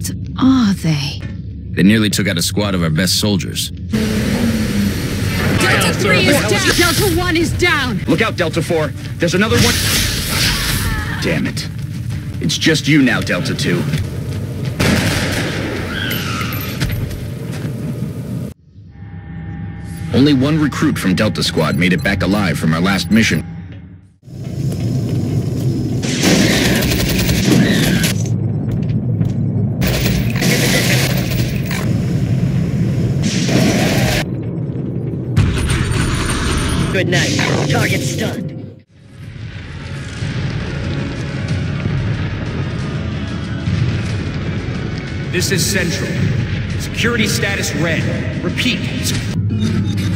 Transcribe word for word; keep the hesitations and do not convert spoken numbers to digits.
What are they? They nearly took out a squad of our best soldiers. Delta three is down! Delta one is down! Look out, Delta four. There's another one. Damn it. It's just you now, Delta two. Only one recruit from Delta Squad made it back alive from our last mission. Good night. Target stunned. This is Central. Security status red. Repeat.